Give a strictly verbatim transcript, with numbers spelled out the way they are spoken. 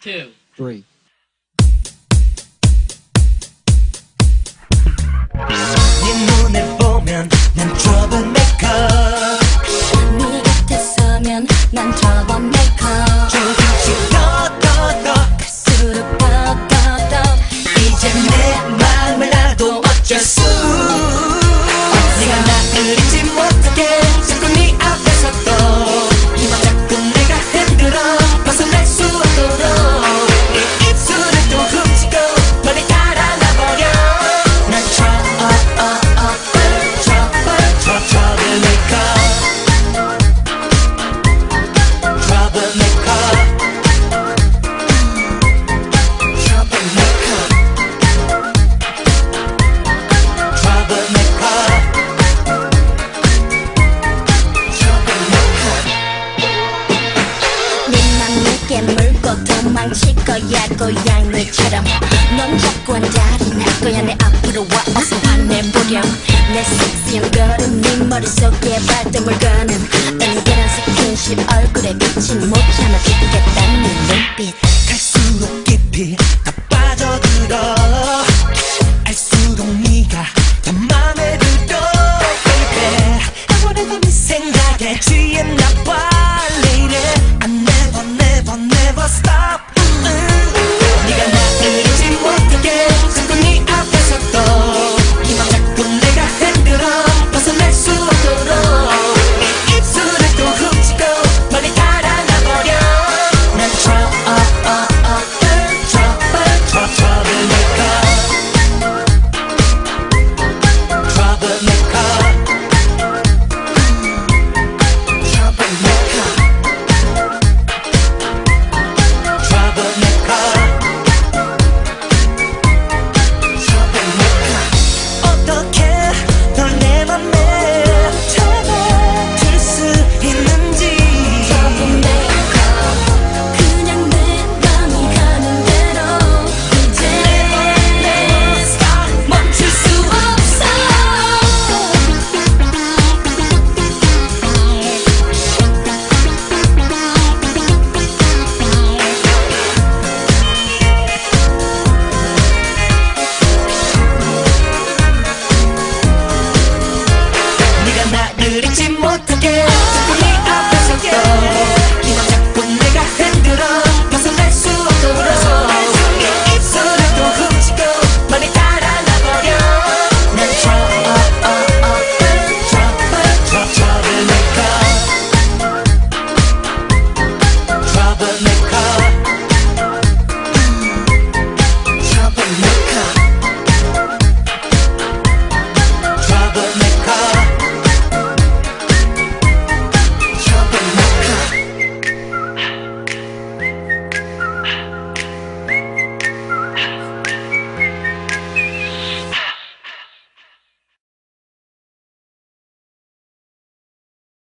two, three. 네 눈을 보면 난 troublemaker. 네 곁에 서면 난 troublemaker. 조금씩 더더더 갈수록 더더더 이제 내 맘을 놔도 어쩔 수. 네가 나를 잊지 못하게 자꾸 네 앞에서 또 이만 자꾸 내가 흔들어 벗어날 수 없도록 네 입술을 또 훔치고 멀리 달아나버려. 난 trouble, trouble, trouble, troublemaker. troublemaker. troublemaker. troublemaker. 네맘 내게 물고 도망칠 거야 고양이처럼. 넌 자꾸 한자리 날 거야. 내 앞으로 와 어서 화내보렴. 내 섹시한 걸음 네 머릿속에 발동을 거는 은근한 스킨십 얼굴에 비친 못 참아 죽겠다는 눈빛. 갈수록 깊이 더 빠져들어. 알수록 네가 더 맘에 들어 baby. 아무래도 네 생각에 취했나 봐.